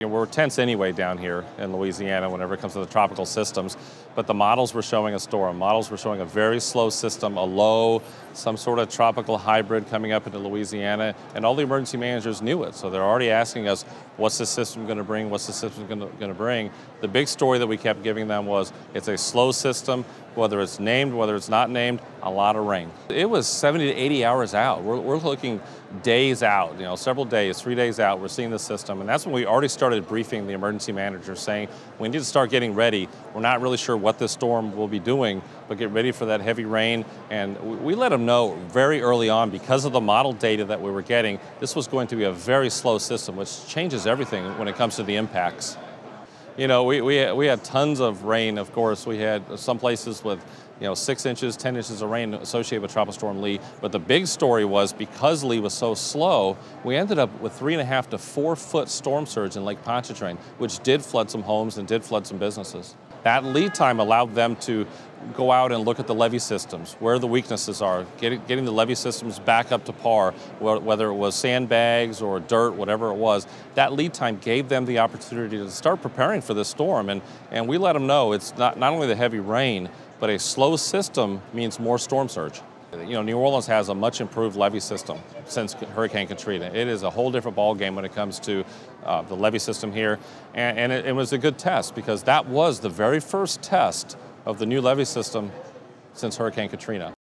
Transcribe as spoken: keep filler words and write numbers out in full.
You know, we're tense anyway down here in Louisiana whenever it comes to the tropical systems, but the models were showing a storm. Models were showing a very slow system, a low, some sort of tropical hybrid coming up into Louisiana, and all the emergency managers knew it. So they're already asking us, what's the system going to bring? What's the system going to bring? The big story that we kept giving them was, it's a slow system, whether it's named, whether it's not named, a lot of rain. It was seventy to eighty hours out. We're, we're looking days out, you know, several days, three days out, we're seeing the system. And that's when we already started briefing the emergency managers saying, we need to start getting ready. We're not really sure what this storm will be doing, but get ready for that heavy rain. And we let them know very early on, because of the model data that we were getting, this was going to be a very slow system, which changes everything when it comes to the impacts. You know, we, we, we had tons of rain, of course. We had some places with, you know, six inches, ten inches of rain associated with Tropical Storm Lee. But the big story was, because Lee was so slow, we ended up with three and a half to four foot storm surge in Lake Pontchartrain, which did flood some homes and did flood some businesses. That lead time allowed them to go out and look at the levee systems, where the weaknesses are, getting, getting the levee systems back up to par, whether it was sandbags or dirt, whatever it was. That lead time gave them the opportunity to start preparing for this storm, and, and we let them know it's not, not only the heavy rain, but a slow system means more storm surge. You know, New Orleans has a much improved levee system since Hurricane Katrina. It is a whole different ballgame when it comes to uh, the levee system here, and, and it, it was a good test, because that was the very first test of the new levee system since Hurricane Katrina.